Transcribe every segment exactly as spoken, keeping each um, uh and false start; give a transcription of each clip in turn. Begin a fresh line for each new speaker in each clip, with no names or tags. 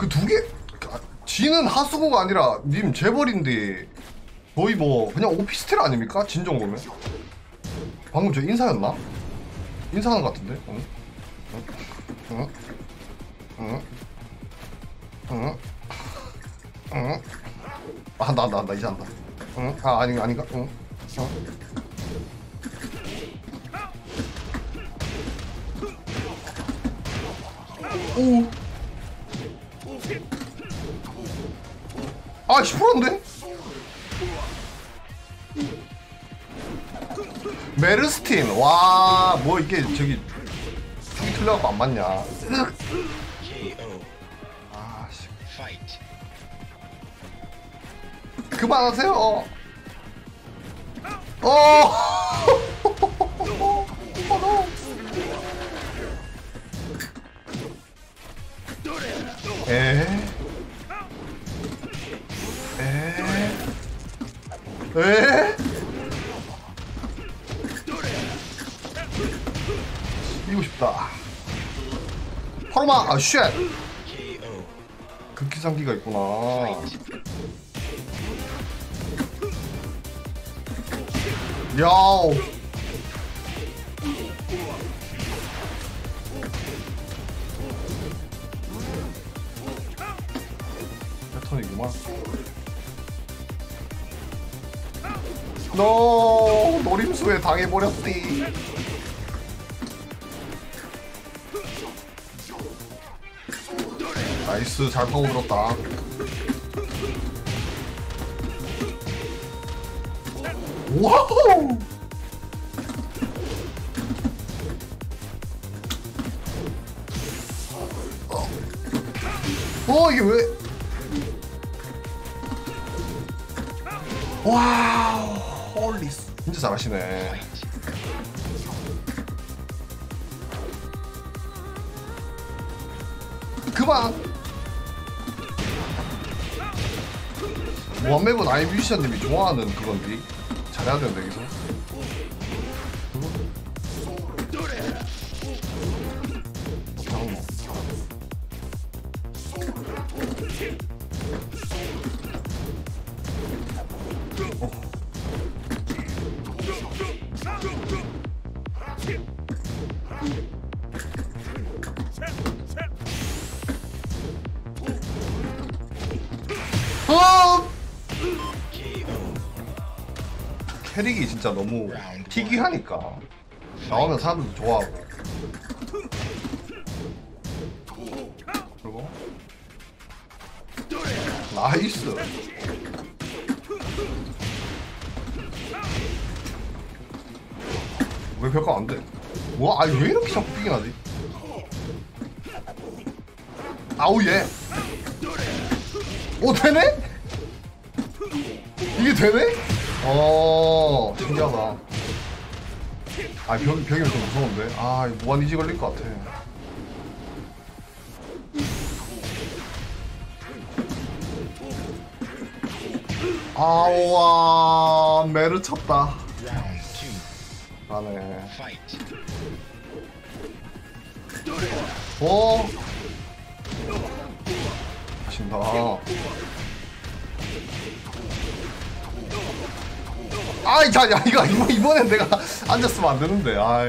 그 두 개, 아, 지는 하수구가 아니라 님 재벌인데 거의 뭐 그냥 오피스텔 아닙니까? 진 정도면? 방금 저 인사였나? 인사하는 것 같은데? 응? 응? 응? 응? 응? 아, 나, 나, 나 이제 한다. 응? 아, 아니, 아닌가? 응? 응? 오! 아, 십 퍼센트인데? 메르스틴, 와, 뭐 이게 저기 축이 틀려갖고 안 맞냐? 아, 씨. 그만하세요. 어. 에. 에. 에. 이기고 싶다. 파로마, 아, 쉣. 극기상기가 있구나. 야우. 패턴이구만. 노 노림수에 당해버렸디. 나이스, 잘 파고들었다. 와우. 어, 이게 왜? 와우, 홀리, 진짜 잘하시네. 그만. 원맵은 아이 뮤지션님이 좋아하는 그건데 잘해야 되는데 여기서. 어! 캐릭이 진짜 너무 특이하니까 나오면 사람들도 좋아하고. 그리고 나이스. 왜 벽가 안 돼? 뭐? 아니 왜 이렇게 자꾸 삐긴 하지? 아우 예. 오, 되네? 이게 되네? 어, 신기하다. 아, 벽, 벽이면 좀 무서운데? 아, 무한 이지 걸릴 것 같아. 아우와, 메르 쳤다. 가네. 오! 신다. 아이, 자, 야, 이거, 이번, 이번엔 내가 앉았으면 안 되는데, 아이.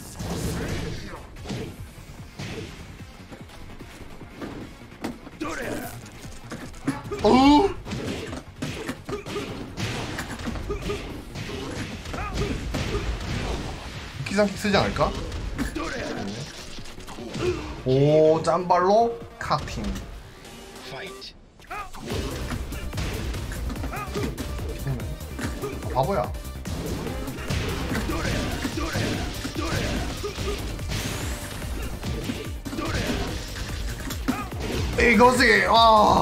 어우! 기상킥 쓰지 않을까? 오, 짠발로 카팅. 아, 바보야. 이거지. 아.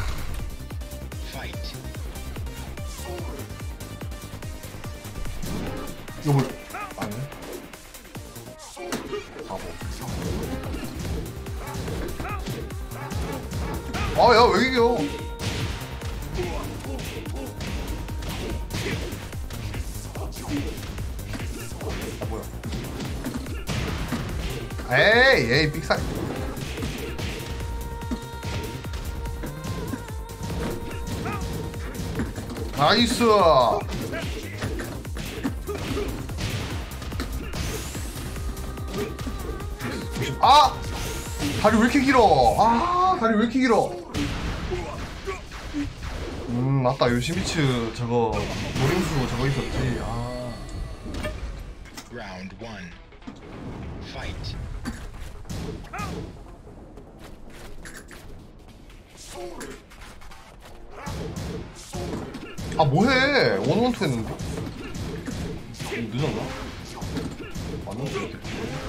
이거 뭐? 아니. 바보. 아, 야, 왜 이겨? 아, 뭐야? 에이, 에이, 삑사. 나이스. 아! 다리 왜 이렇게 길어? 아, 다리 왜 이렇게 길어? 음, 맞다. 요시미츠 저거 노림수 저거 있었지. 아.
Round one. Fight.
아, 뭐해? 원원투 했는데? 늦었나? 맞는데 이렇게.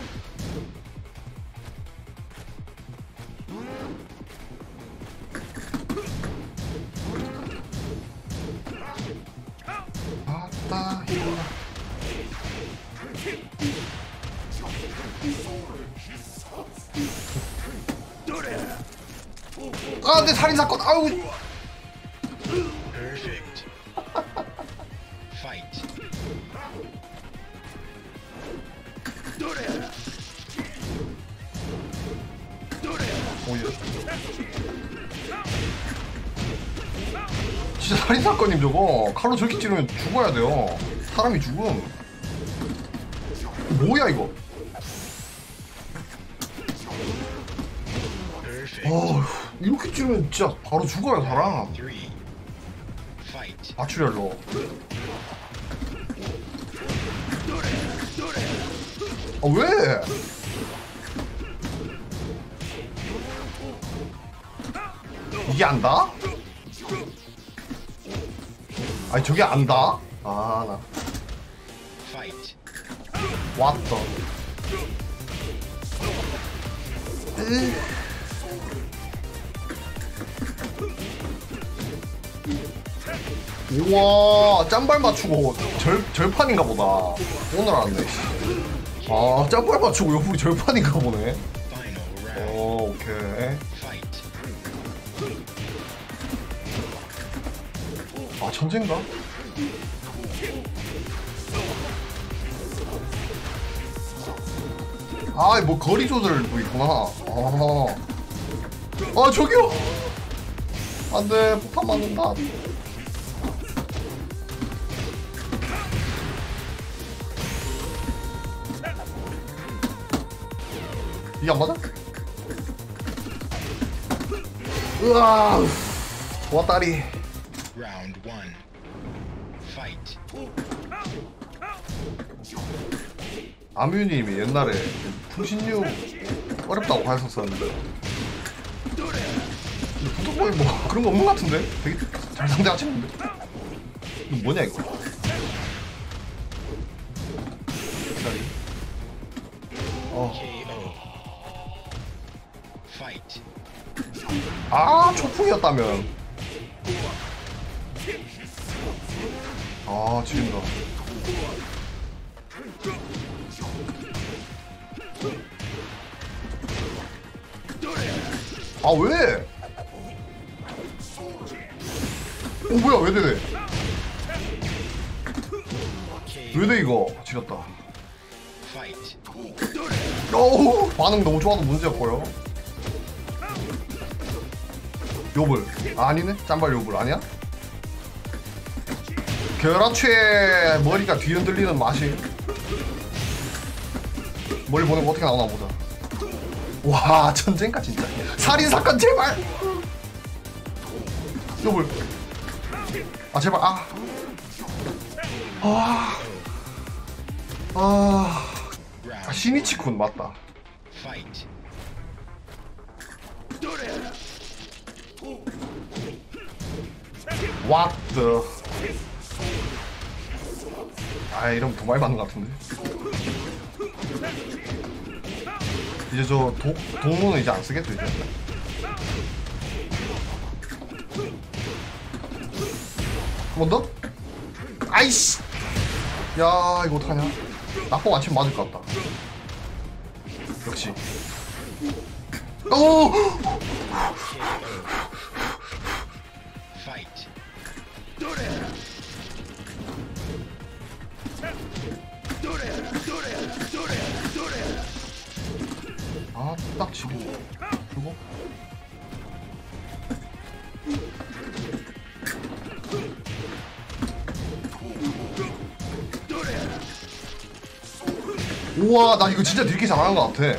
아따 힘나. 아, 내 살인 사건. 아우.
Perfect. Fight.
오예. 진짜 살인 사건님 저거 칼로 저렇게 찌르면 죽어야 돼요. 사람이 죽음. 뭐야 이거?
Perfect.
어, 이렇게 찌르면 진짜 바로 죽어요 사람.
Three. Fight.
마추리얼로. 아 왜? 이게 안다? 아니 저게 안다? 아 나
Fight.
왔다. 으. 우와 짬발 맞추고 절, 절판인가 보다. 오늘 알았네. 아 짬발 맞추고 옆구리 절판인가 보네.
Final round.
오 오케이.
Fight.
아 천재인가? 아 뭐 거리 조절도 있구나. 아, 아 저기요. 안돼 폭탄 맞는다. 이게 안 맞아? 으아 좋았다리.
Round one. Fight.
아뮤님이 옛날에 풍신류 어렵다고 하셨었는데 부탁보이 뭐 그런 거 없는 것 같은데? 되게 잘 상대하시는데? 이거 뭐냐 이거? 기다리. 어.
K.O. Fight.
아 초풍이었다면. 아 지린다. 아 왜? 어 뭐야 왜 되네? 왜 돼 이거? 지렸다.
Fight.
어우 반응 너무 좋아도 문제였고요. 요불 아, 아니네 짬발 요불 아니야? 그렇지 머리가 뒤 흔들리는 맛이. 머리 보는 거 어떻게 나오나 보자. 와 천재인가 진짜. 살인사건 제발. 요불 아 제발 아 아, 아, 아 시니치군 맞다.
Fight.
왓더. 아 이러면 더 많이 맞는 것 같은데. 이제 저 도, 동문은 이제 안 쓰겠죠 이제. 한 번 더? 아이씨. 야 이거 어떡하냐. 낙법 안 치면 맞을 것 같다. 역시. 오.
Fight.
아 딱 지금 그거. 우와 나 이거 진짜 딜기 잘하는 것 같아.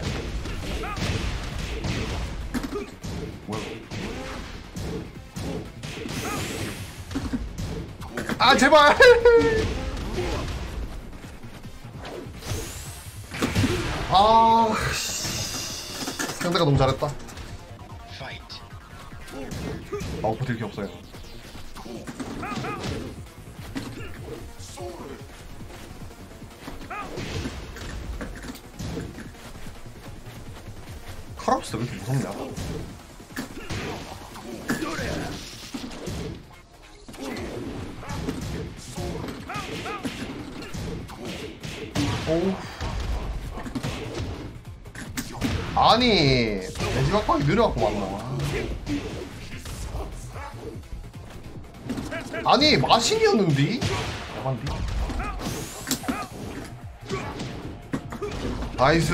뭐야? 아 제발. 아 상대가 너무 잘했다.
Fight.
마우프 딜기 없어요. 카랍스 왜 이렇게 무섭냐? 오. 아니 돼지박박이 느려갖고 왔나? 아니 마신이었는디? 야반디? 나이스.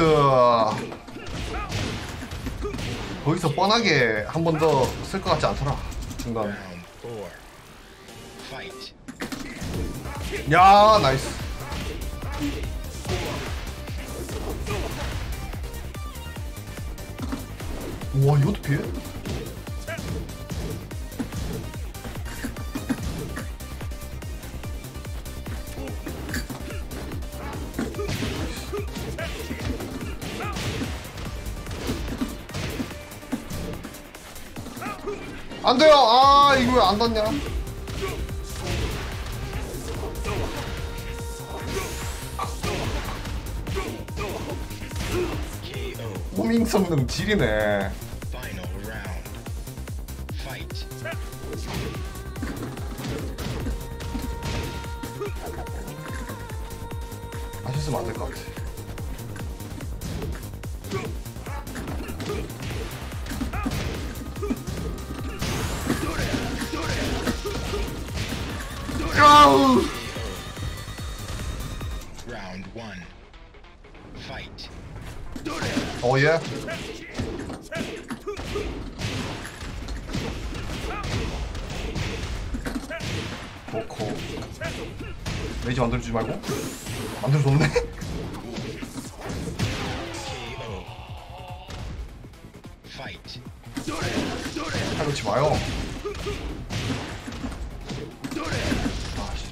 거기서 뻔하게 한 번 더 쓸 것 같지 않더라. 중간.
Round four. Fight.
야 나이스. 우와 이것도 피해? 안 돼요. 아 이거 왜 안 닿냐?
K O.
호밍 성능 지리네.
Final round. Fight.
아셨으면 안 될 것 같아. 아우.
Round one. Fight.
어 예. 놓고 레이지 만들어주지 말고 만들어줬네.
K O. Fight.
팔 놓지 마요. 아씨.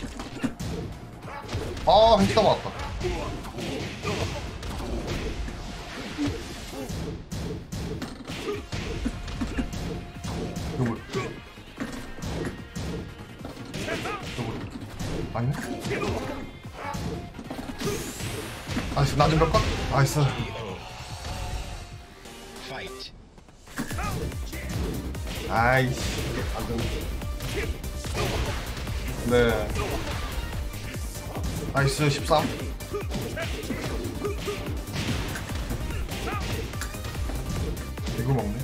아 한기가 맞았다. 요걸 요걸 아니네? 나이스 나 좀 몇 건? 나이스.
Fight.
아이씨 안되네. 네 나이스 십삼. 이걸 먹네.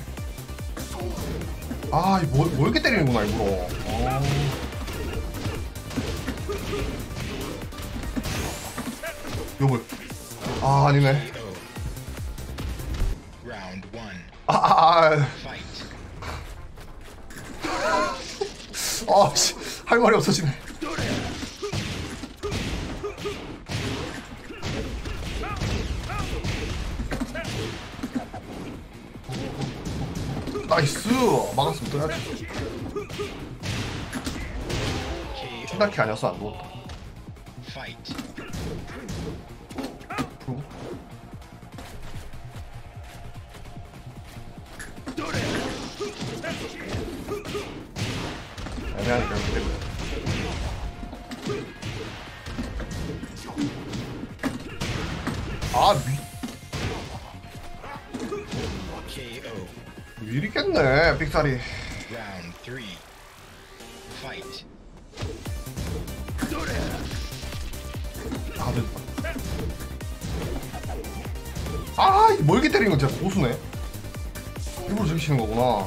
아 뭐, 뭐 이렇게 때리는구나 일부러. 어. 요걸 아 아니네.
K O. Round one.
아, 아, 아,
Fight.
아, 씨, 할 말이 없어지네. 나이스! 막았으면 떠야지.
K O.
킨다키 아니었어, 안 누웠다.
Fight.
풀고. 애매하니까 이렇게 되고요. 아, 미,
K O.
미리겠네, 삑사리.
Round three. Fight.
아, 됐다. 아, 이 멀게 때리는 건 진짜 고수네. 일부러 저기 치는 거구나.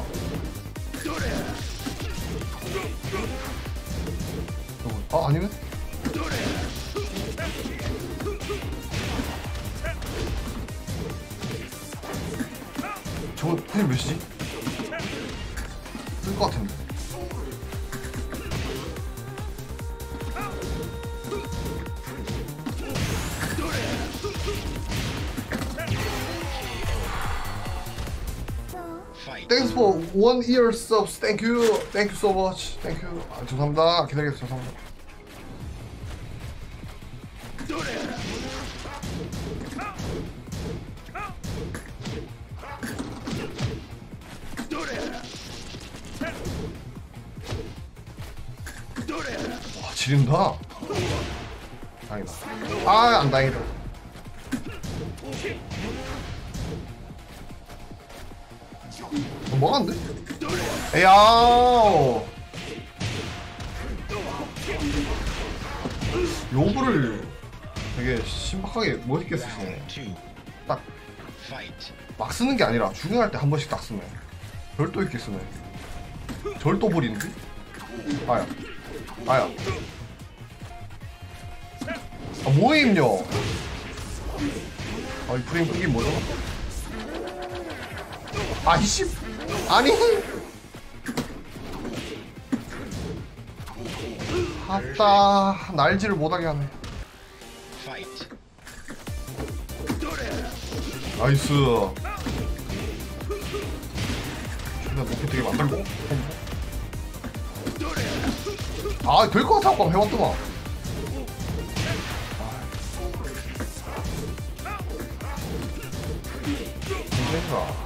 아, 아니네? 저거 그냥 몇이지? 쓸 것 같은데. thanks for one year subs. Thank you. Thank you so much. Thank you. 아, 죄송합니다. 기다리겠습니다. 죄송합니다. 와, 지린다. 다행이다. 아, 안 다행이다. 어, 뭐간데? 에야. 요구를 되게 신박하게 멋있게 쓰시네.
Round two.
딱 막
Fight.
쓰는 게 아니라 중요할 때 한 번씩 딱 쓰네. 별도 있게 쓰네. 절도 버리는데? 아야. 아야. 아, 뭐해, 임요? 아, 이 프레임 끄긴 뭐죠? 아, 이씨. 아니. 아따, 날지를 못하게 하네.
Fight.
나이스. 최대한 높이 되게 만들고. 아, 될 것 같아. 아까 해봤더만. 문제가.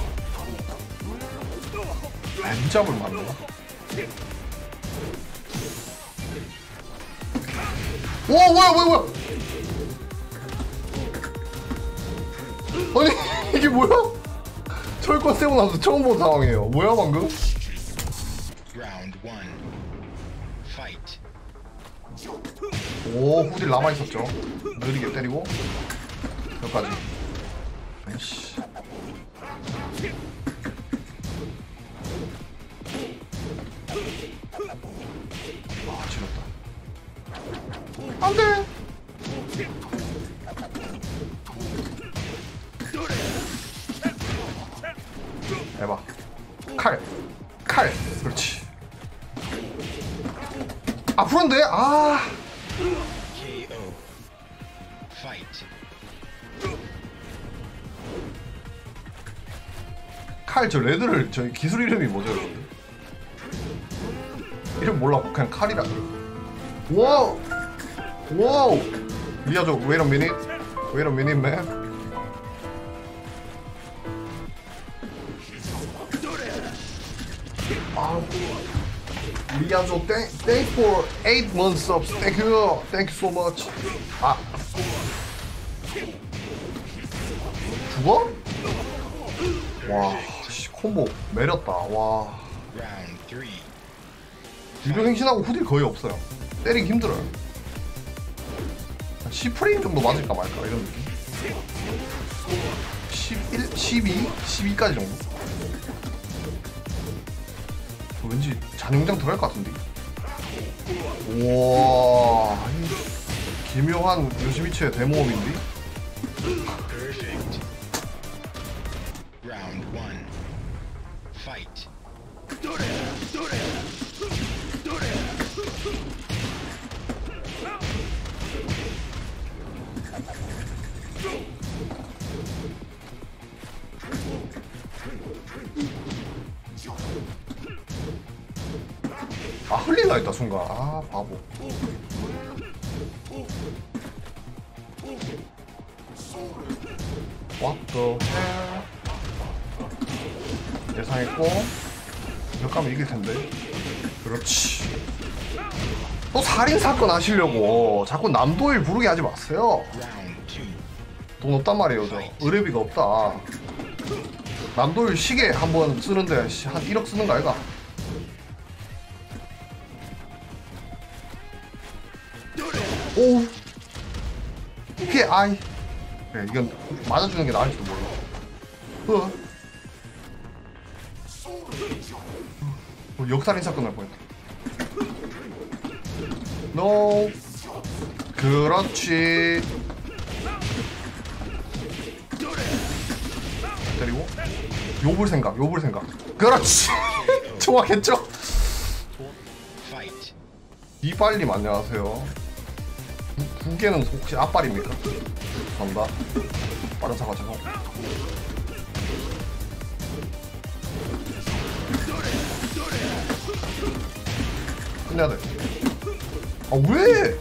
뱀잡을 만나. 와, 뭐야, 뭐야, 뭐야. 아니, 이게 뭐야? 철권 세고 나서 처음 본 상황이에요. 뭐야, 방금?
Round one. Fight.
오, 후딜 남아있었죠. 느리게 때리고. 여기까지. 아이씨. 아, 지렸다. 안 돼! 해봐. 칼. 칼. 그렇지. 앞으로인데? 아.
K O. Fight.
칼, 저 레드를, 저희 기술 이름이 뭐죠, 여러분들? 이름 몰라. 그냥 칼이라. 와우! 와우! 리아조, wait a minute. wait a minute, man. 아, 리아조, thank, thank for eight months subs. Thank you. Thank you so much. 아. 죽어? 와, 씨, 콤보 매렸다. 와.
Round three.
유병행신하고 후딜 거의 없어요. 때리기 힘들어요. 한 십 프레임 정도 맞을까 말까 이런 느낌. 십일, 십이, 십이까지 정도. 왠지 잔용장 들어갈 것 같은데. 우와, 이 기묘한 요시미츠의 대모험인데.
Perfect. Round one. Fight.
아, 흘리나 했다 순간. 아, 바보. What the hell? 예상했고 몇 가면 이길 텐데. 그렇지. 또 살인 사건 하시려고 자꾸 남도일 부르게 하지 마세요.
Round two.
돈 없단 말이에요, 저. 의뢰비가 없다. 남도일 시계 한 번 쓰는데 씨, 한 일억 쓰는 거 아이가? 오, 이게 아이. 그래, 이건 맞아주는 게 나을지도 몰라. 어. 어, 역살인 사건 날 뻔했다. 노. 그렇지. 때리고 요불 생각, 요불 생각. 그렇지. 정확했죠?
Fight.
이빨님 안녕하세요. 두 개는 혹시 앞발입니까? 감사합니다. 빠른 사과 죄송. 끝내야 돼. 아 왜?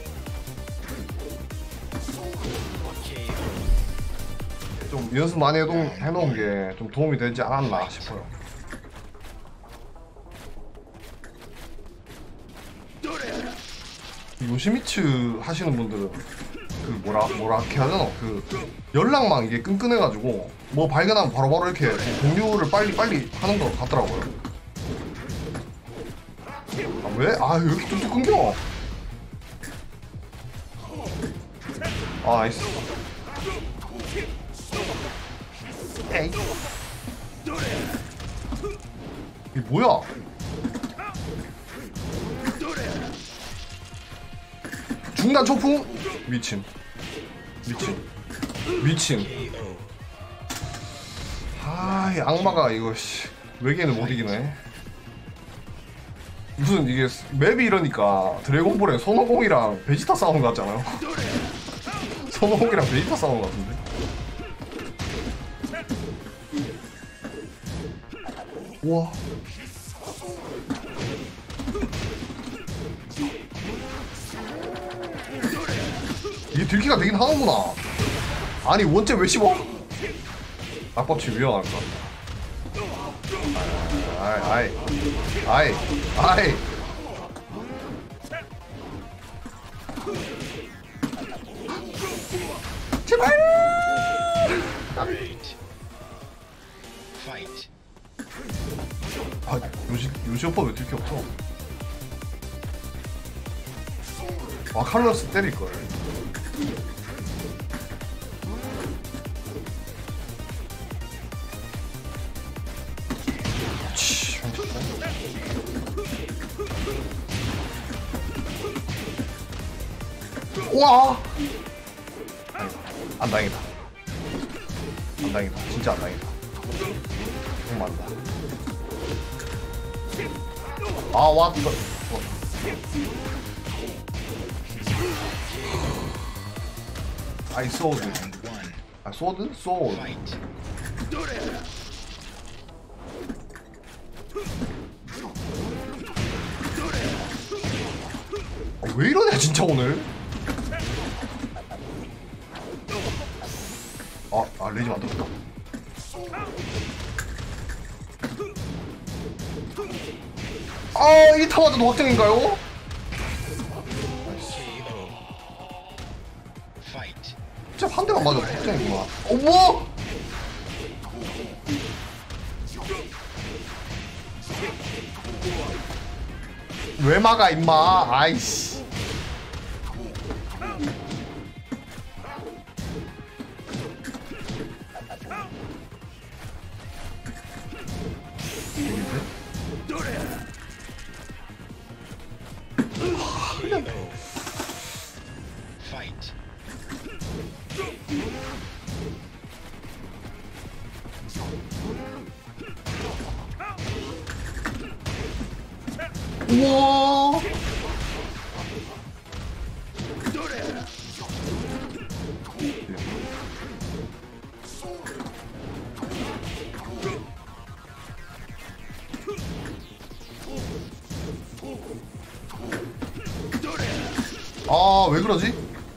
좀 연습 많이 해도, 해놓은 게 좀 도움이 되지 않았나 싶어요. 요시미츠 하시는 분들은 그 뭐라 뭐라 이렇게 하잖아. 그 연락망 이게 끈끈해가지고 뭐 발견하면 바로바로 이렇게 공유를 빨리 빨리 하는 것 같더라고요. 아 왜? 아 왜 이렇게 뚝뚝 끊겨? 아 나이스. 에이. 이게 뭐야? 중단 초풍? 미친 미친 미친. 아이 악마가 이거 씨 외계인을 못 이기네. 무슨 이게 맵이 이러니까 드래곤볼에 손오공이랑 베지타 싸우는 거 같잖아요. 손오공이랑 베지타 싸우는 거 같은데. 우와. 이게 들키가 되긴 하는구나. 아니 원체 왜 씹어? 낙법치 위험할 것 같다. 아이 아이 아이 아이. 제발.
Fight.
아 요시 요시 오빠 왜 들키 없어? 아 칼로스 때릴 걸. 와! 안 당이다. 안 당이다. 진짜 안 당이다. 정말 안 다. 아, 와, 이거. 어. 아이, 소드.
Round one.
아, 소드? 소드.
Fight.
아, 왜 이러냐, 진짜 오늘? 아, 아, 레이지 만들었다. 아, 이 타마도 확정인가요?
K O. Fight.
진짜 한 대만 맞아도 확정이구나. 어, 뭐? 왜 막아, 임마. 아이씨.
Fight.
우와. 아, 왜 그러지?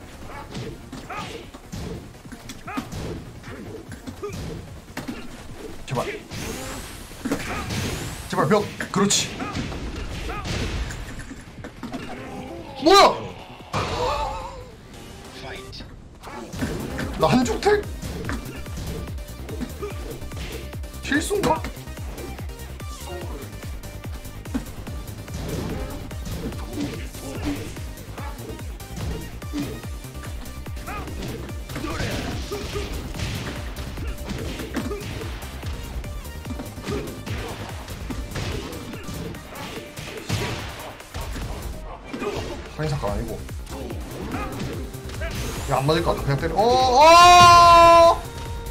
제발. 제발 벽. 그렇지. 뭐야?
Fight.
나 한중택? 실수인가? 한인사건 아니고. 야, 안 맞을 것 같아. 그냥 때려. 어, 어!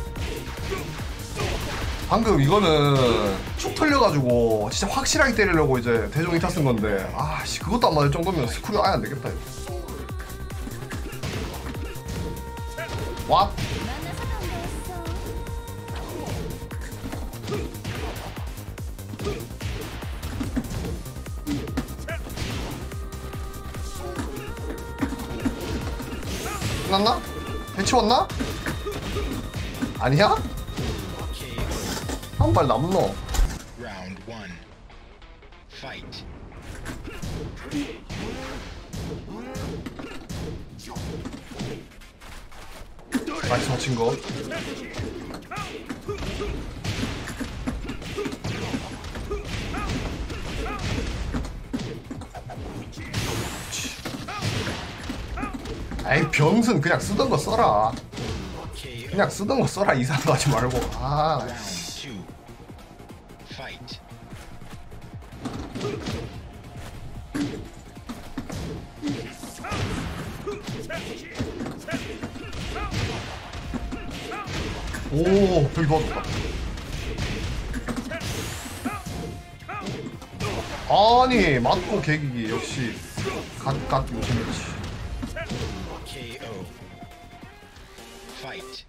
방금 이거는 축 털려가지고 진짜 확실하게 때리려고 이제 대종 이타 쓴 건데, 아, 씨, 그것도 안 맞을 정도면 스쿨이 아예 안 되겠다, 이거. 왓? 끝났나? 해치웠나? 아니야? 한 발 남노.
Round one. Fight.
나이스 맞힌 거. 아이 병순 그냥 쓰던 거 써라. 그냥 쓰던 거 써라. 이상한 거 하지 말고. 아
Round two. Fight.
오 저기 도와줬다. 아니 맞고 개기기 역시 갓갓 요즘이지.
K O. Fight.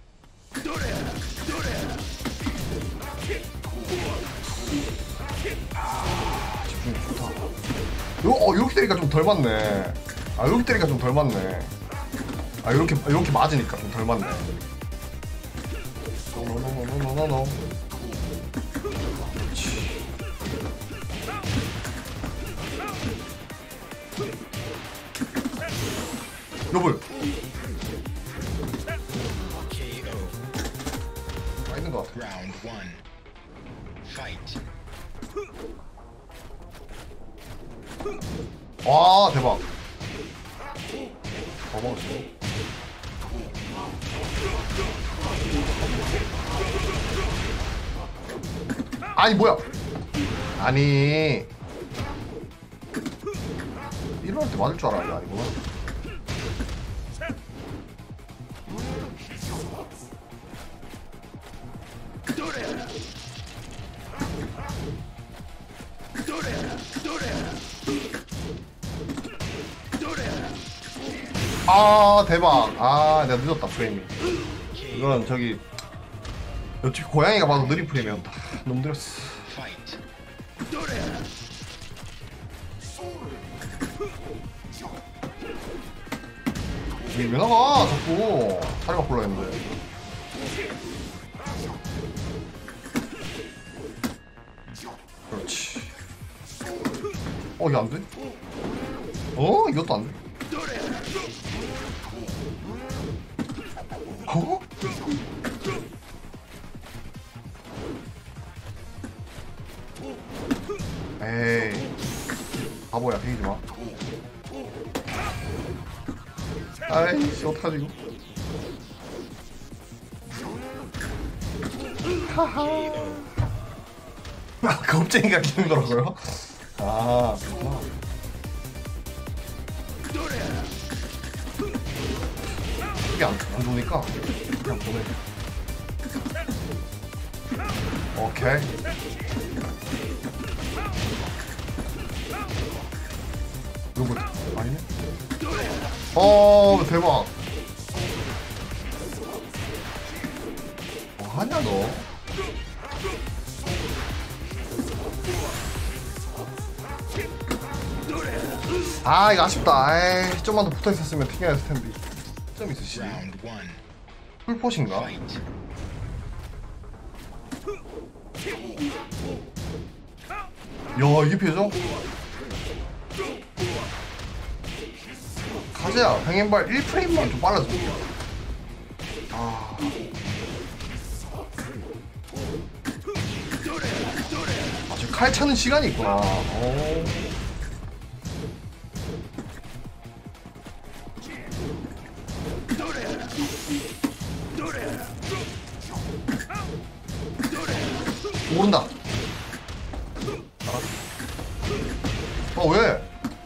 집중이 좋다. 요, 어 이렇게 때리니까 좀 덜 맞네. 아 이렇게 때리니까 좀 덜 맞네. 아 이렇게 이렇게 맞으니까 좀 덜 맞네. 노노노노노노노. 그렇지. 요불.
K O.
아 있는 것 같아.
Round one. Fight.
와 대박. 더 먹었어. 아니 뭐야? 아니 일어날 때 맞을 줄 알았는데 아니구나. 아 대박. 아 내가 늦었다 프레임이. 이건 저기 옆집 고양이가 봐도 느린 프레임이었다. 너무 느렸어.
Fight.
왜 나가 자꾸 다리가 불러 했는데. 그렇지. 어 이게 안 돼? 어 이것도 안 돼? 어? 에이 바보야 비기지 마. 아이씨 어떡하지 이거. 하하. 아 겁쟁이가 끼는 거라고요? 아 그렇구나. 이게 안, 안 좋으니까 그냥 보내. 오케이. 요거 아니네? 어 대박. 뭐 하냐 너? 아 이거 아쉽다. 에이 좀만 더 붙어 있었으면 튕겨냈을 텐데. 좀 있으시지.
Round one.
풀포신가?
Fight.
야 이게 피해져? 가재야 병행발 일 프레임만 좀 빨라져. 아. 아, 저 칼 차는 시간이 있구나. 오. 모른다. 어 왜?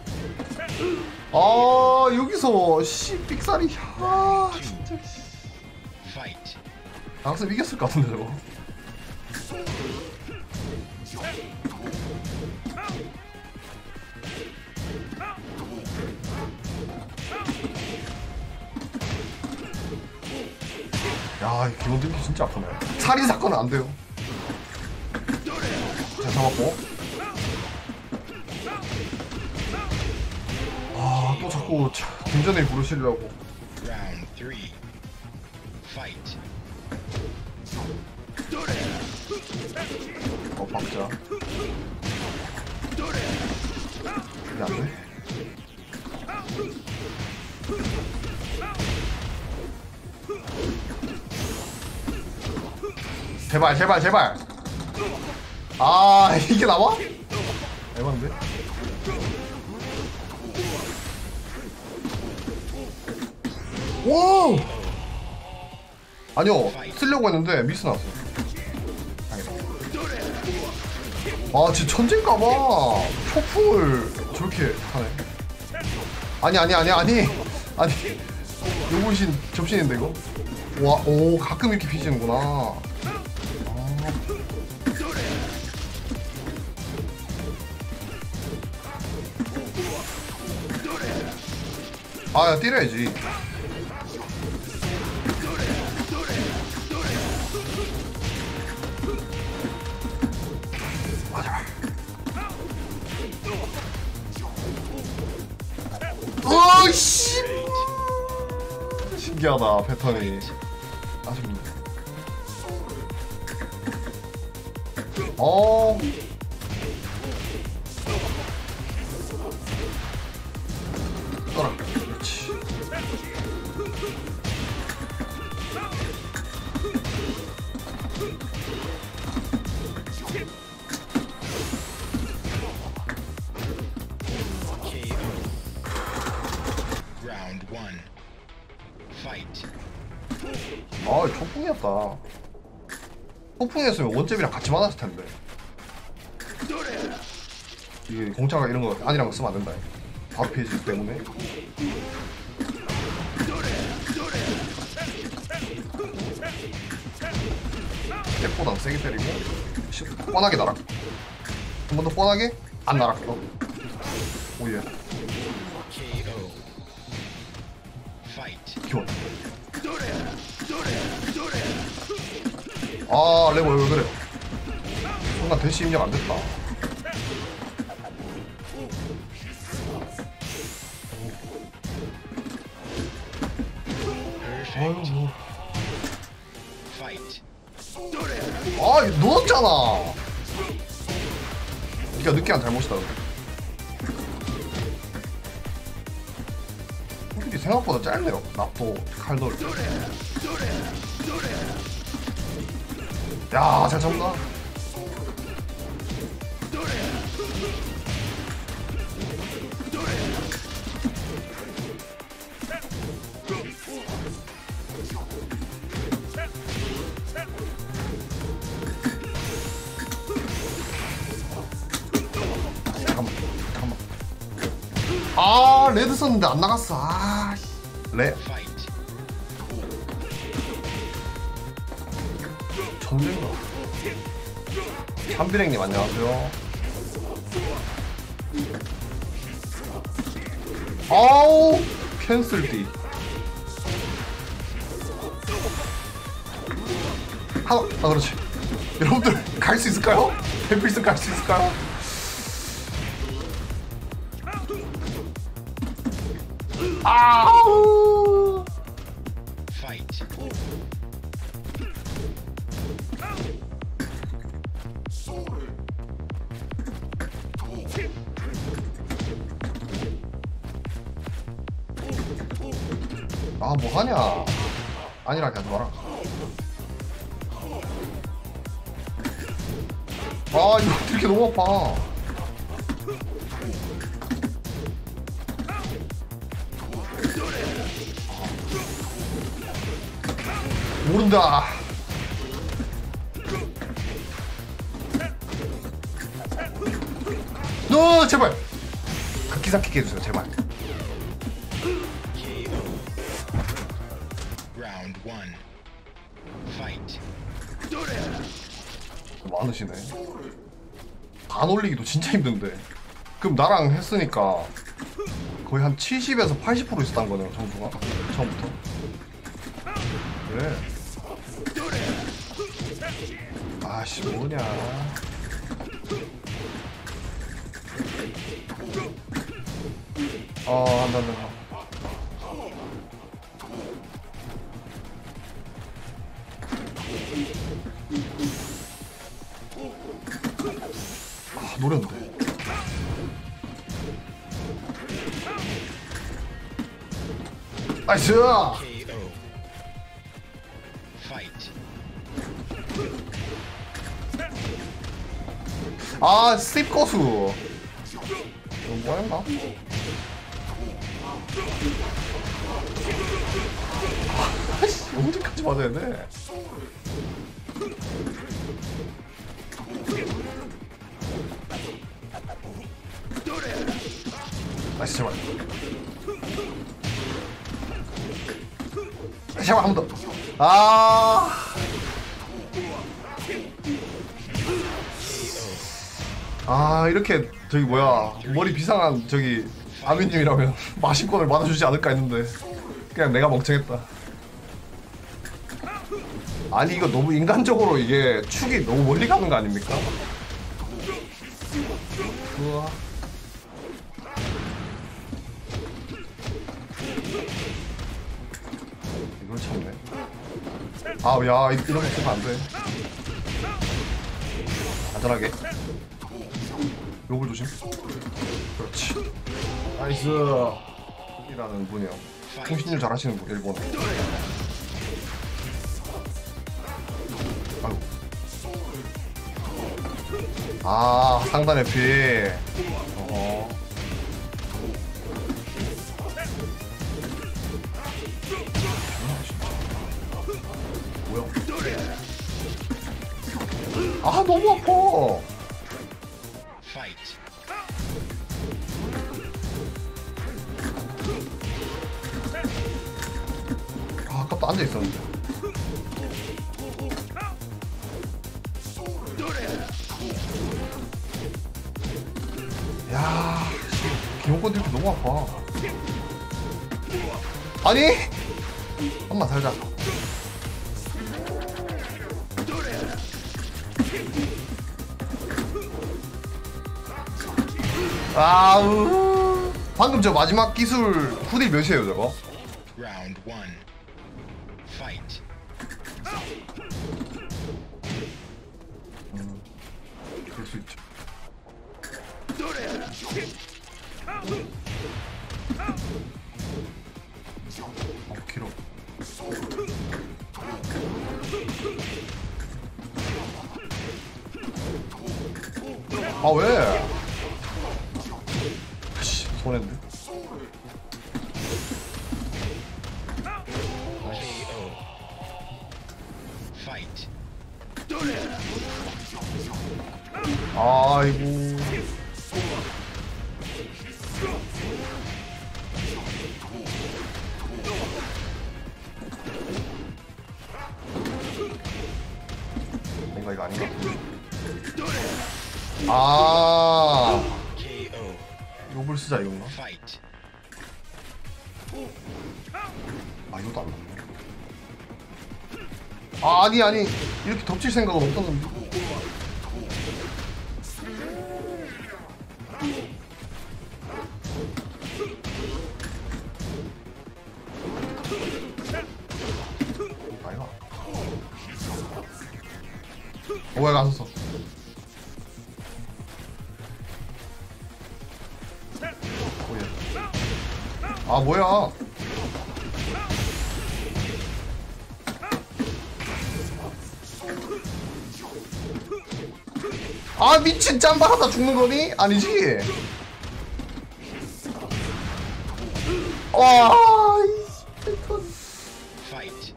아 여기서 씨 삑사리. 아 진짜.
Fight.
강습 이겼을 것 같은데 저거. 야, 이 기본 들기 진짜 아프네. 살인 사건은 안 돼요. 잘 잡았고. 아, 또 자꾸 김전에 부르시려고.
Round three. Fight.
어 박자. 이게 안 돼? 제발 제발 제발. 아 이게 나와? 대박인데? 와우! 아니요 쓰려고 했는데 미스 나왔어. 아 진짜 천재인가봐. 초풍을 저렇게 하네. 아니 아니 아니 아니 아니 요구신 접신인데 이거? 와 오 가끔 이렇게 피지는구나. 아, 야, 때려야지. 맞아. 어이씨. 신기하다, 패턴이. 아쉽네. 어. 떠라. 그렇지.
K O. Round one. Fight.
아, 초풍이었다. 초풍이었으면 원잽이랑 같이 맞았을 텐데. 이게 공차가 이런 거 아니랑 쓰면 안 된다. 바로 피해지기 때문에. 잽보단 세게 때리고 시- 뻔하게 날아. 한 번 더 뻔하게 안 날아. 어. 오예.
K O. Fight.
기원. 아 레버 왜 그래? 순간 대시 입력 안 됐다.
Perfect.
아유,
Fight.
아 이거 넣었잖아. 네가 늦게 한 잘못이다. 이 생각보다 짧네요. 납도 칼돌. 야, 잘 참다. 잠깐만, 잠깐만. 아, 레드 썼는데 안 나갔어. 아, 레.
Fight.
전쟁가. 참비랭님 안녕하세요. 아우, 캔슬띠. 하나, 아 그렇지. 여러분들 갈 수 있을까요? 뱀필슨 갈 수 있을까요? 아우.
Fight.
아 뭐하냐. 아니라게 하지 마라. 아 이거 이렇게 너무 아파. 모른다. 너 제발 극기삭히게 해주세요 제발.
K O. Round one. Fight.
많으시네. 반 올리기도 진짜 힘든데. 그럼 나랑 했으니까 거의 한 칠십에서 팔십 퍼센트 있었단 거네요 점수가 처음부터. 그래. 아씨 뭐냐. 어 한다 한다. 노렸는데. 나이스!
K O. Fight.
아, 스립 거수. 이거 뭐 했나? 아씨, 언제까지 맞아야 돼? 나이스, 제발. 제발, 한 번 더. 아. 아, 이렇게 저기 뭐야 머리 비상한 저기 아미님이라면 마신권을 받아주지 않을까 했는데 그냥 내가 멍청했다. 아니 이거 너무 인간적으로 이게 축이 너무 멀리 가는 거 아닙니까? 우와. 이걸 참네. 아야 이런 거 쓰면 안 돼. 안전하게. 요걸 조심. 그렇지. 나이스. 이라는 분이요. 통신일 잘하시는 분, 일본. 아이고. 아, 상단의 피. 어. 뭐야? 아, 너무 아파.
Fight.
아, 아깝다. 앉아있었는데. 야, 기본권 들기 너무 아파. 아니! 엄마 살자. 아우. 방금 저 마지막 기술 후딜 몇이에요 저거?
Round one. Fight.
음, 그럴 수 있죠. 어, 길어. 아 왜? 씨, 손했는데.
K O. Fight.
아이고. 뭔가 이거 아닌가? 아,
K O.
요걸 쓰자 이건가?
Fight.
아, 이것도 안 맞네. 아, 아니 아니 이렇게 덮칠 생각은 없었는데. 아이가. 오해가 안 썼어. 오해. 아 뭐야? 아 미친 짬바하다 죽는 거니? 아니지? 와.
Fight.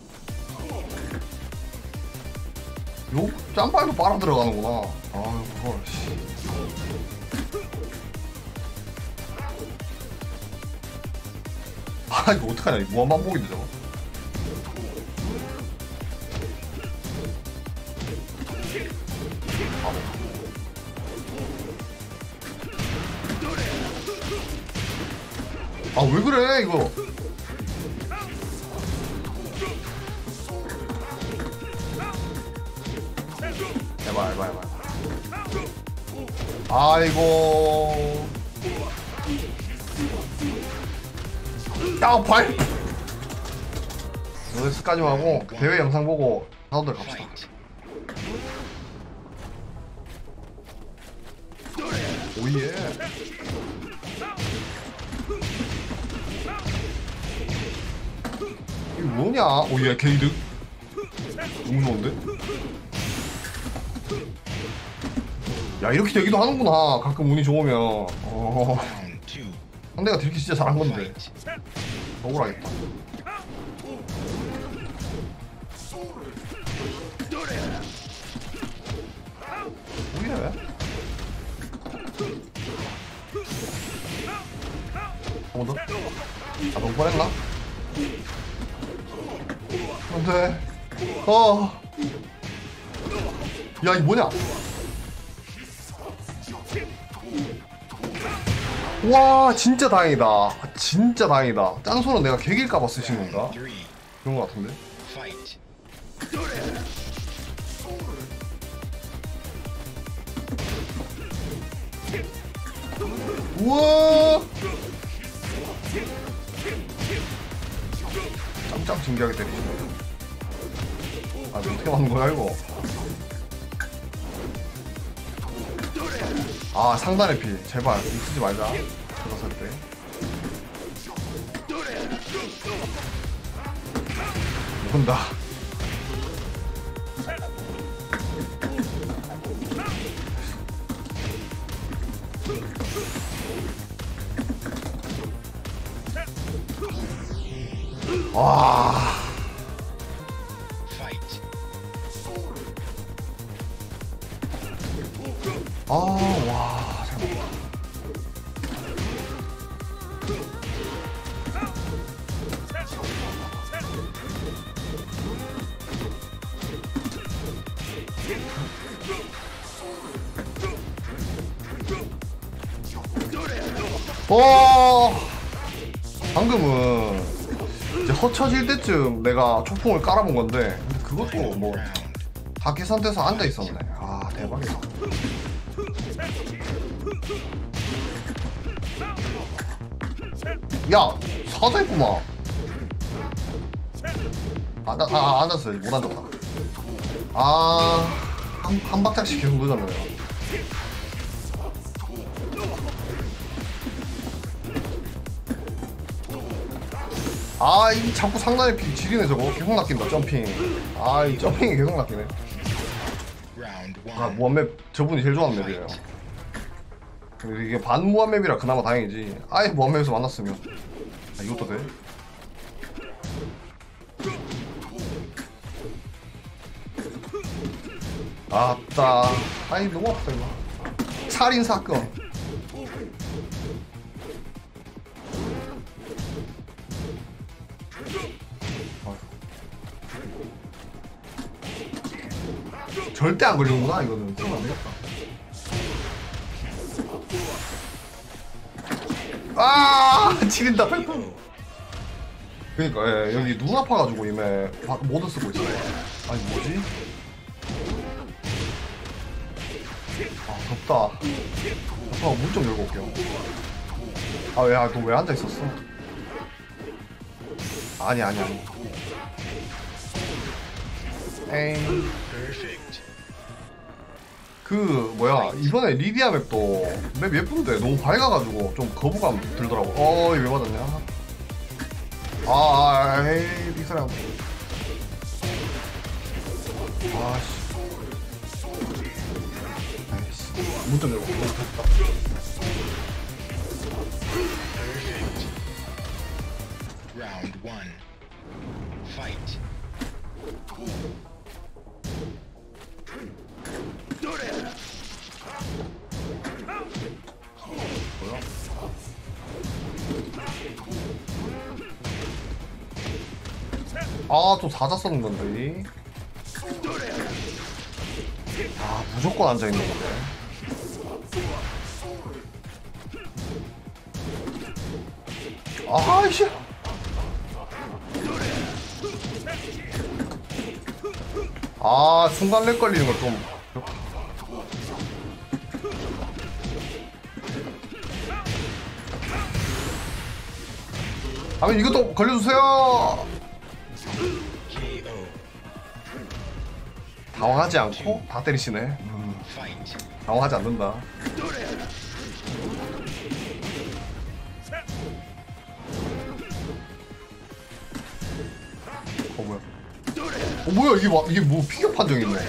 요 짬바에도 빨아 들어가는구나. 아유 그걸. 씨. 아 이거 어떡하냐? 이 무한반복인데 저거. 아 왜 그래 이거? 해봐 해봐 해봐. 아이고. 야 발. 여기까지 하고 대회 영상 보고 다들 갑시다.
Fight.
오예. 이게 뭐냐? 오예 게이드. 너무 좋은데? 야 이렇게 되기도 하는구나. 가끔 운이 좋으면. 어.
Round two.
상대가 이렇게 진짜 잘한 건데.
Fight.
억울하겠다. 오예. 한 번 더? 아 너무 뻔했나? 안돼. 어. 야 이 뭐냐? 와 진짜 다행이다. 진짜 다행이다. 짱소는 내가 개길까봐 쓰신 건가?
Three.
그런 거 같은데.
Fight.
우와. 짱짱 진기하게 때리시네. 아 어떻게 맞는 거야 이거? 아 상단의 피 제발 이거 쓰지 말자. 들어설 때. 본다. 와.
Fight.
아, 와, 잘못다. 와, 방금은 이제 허쳐질 때쯤 내가 초풍을 깔아본 건데, 근데 그것도 뭐 다 계산돼서 앉아 있었네. 아, 대박이다. 야, 사자있구만. 아, 나, 아, 앉았어요. 못 앉았다. 아, 한, 한 박자씩 계속 늦었네요. 아, 이 자꾸 상단에 피 지리네, 저거. 계속 낚인다, 점핑. 아, 이 점핑이 계속 낚이네.
Round
아,
one.
무한맵, 저분이 제일 좋아하는 맵이에요. 이게 반 무한맵이라 그나마 다행이지. 아예 무한맵에서 만났으면. 아, 이것도 돼? 아따. 아이, 너무 아프다, 이거. 살인사건. 절대 안 걸리는구나, 이거는. 그러면 안 되겠다. 아, 지린다. 그니까, 예, 여기 눈 아파가지고 이메 모드 쓰고 있어요. 아니, 뭐지? 아, 덥다. 잠깐만, 문 좀 열고 올게요. 아, 야, 너 왜 앉아있었어? 아니, 아니, 아니. 에잉.
Perfect.
그 뭐야 이번에 리디아 맵도 맵 예쁜데 너무 밝아가지고 좀 거부감 들더라고. 어 이거 왜 맞았냐? 아, 아 에이 빅사람. 아씨. 아이씨. 문 좀 열고. 너무 덥다.
Perfect. Round one. Fight.
뭐야? 아, 또 사자 썼는 건데. 아, 무조건 앉아 있는 건데. 아이씨. 아, 순간 렉 걸리는 거 좀. 아니 이것도 걸려주세요.
K O.
당황하지 않고 다 때리시네. 음,
Fight.
당황하지 않는다. 어 뭐야? 어 뭐야 이게 와, 이게 뭐 피겨 판정이 있네.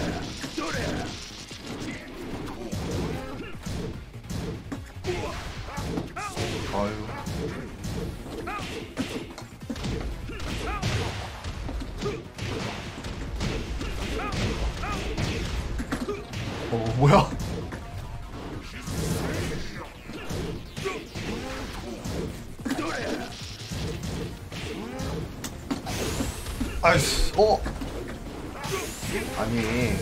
아유. 어 뭐야? 아이씨, 어. 아니.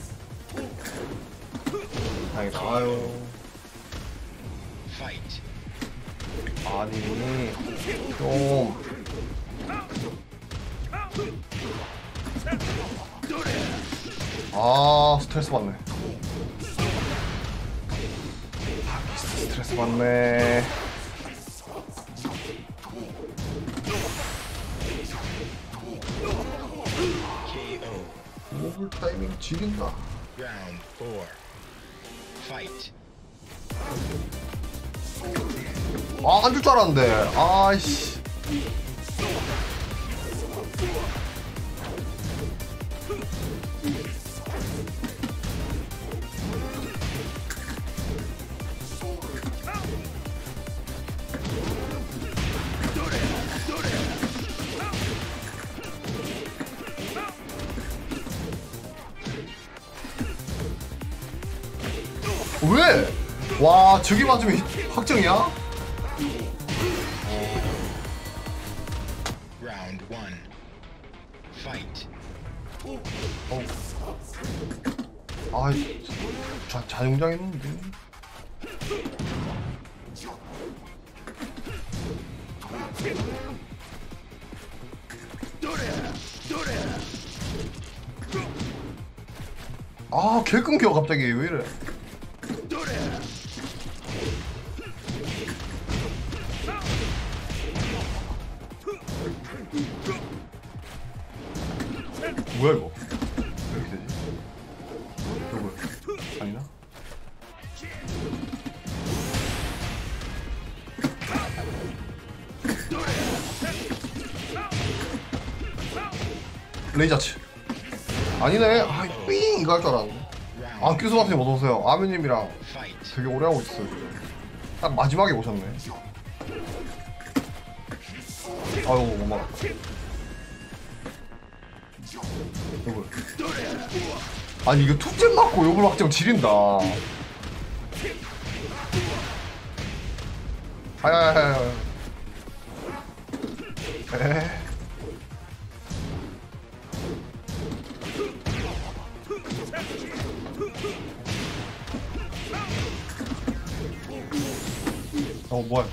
다행이다. 아유.
Fight.
아니. 좀. 아, 스트레스 받네. 아, 스트레스 받네.
K O.
모블 타이밍 지린다.
Round four. Fight.
아, 안 줄 줄 알았는데. 아이씨. 왜? 와, 저기 맞으면 확정이야?
Round one. Fight.
어. 아, 자, 자용장 했는데. 아, 개 끊겨 갑자기 왜 이래? 뭐야 이거? 왜 이렇게 되지? 누구? 아니나? 레이자츠. 아니네. 아, 삥 이거 할 줄 알았는데. 아, 끼수마스님 어서오세요. 아미님이랑
Fight.
되게 오래 하고 있어요 지금. 딱 마지막에 오셨네. 아유 못 막았다. 요걸. 아니 이거 투잼 맞고 요걸 확정 지린다. 하야야야야. 에. 어 뭐야?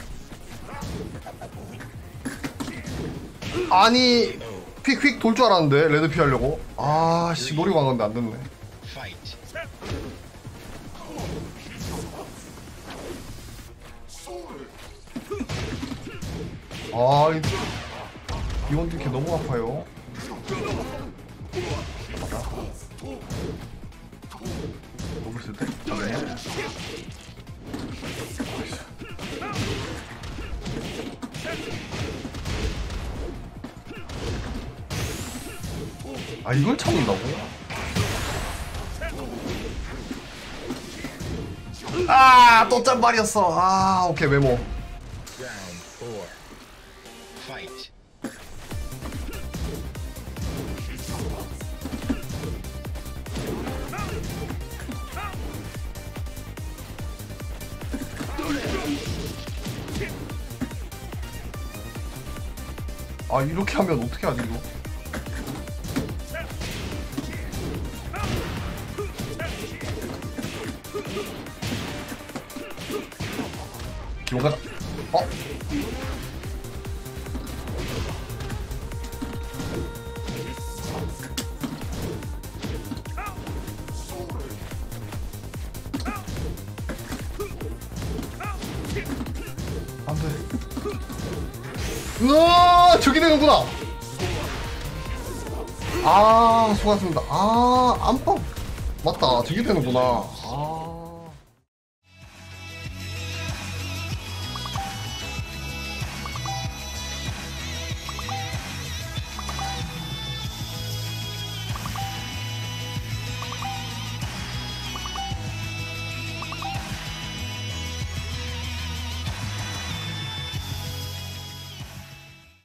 아니 퀵퀵 돌 줄 알았는데 레드 피하려고. 아씨 노리고 간 건데 안 됐네.
Fight.
아 이- 이건 이렇게 너무 아파요. 맞아. 먹을 쓸 때? 잠깐만요. 아 이걸 참는다고? 아 또 짠발이었어. 아 오케이 메모.
Round four. Fight.
아 이렇게 하면 어떻게 하지 이거? 기본 가자. 어? 안돼. 으아 저기 되는구나. 아 수고하셨습니다. 아 안방 맞다 저기 되는구나. 아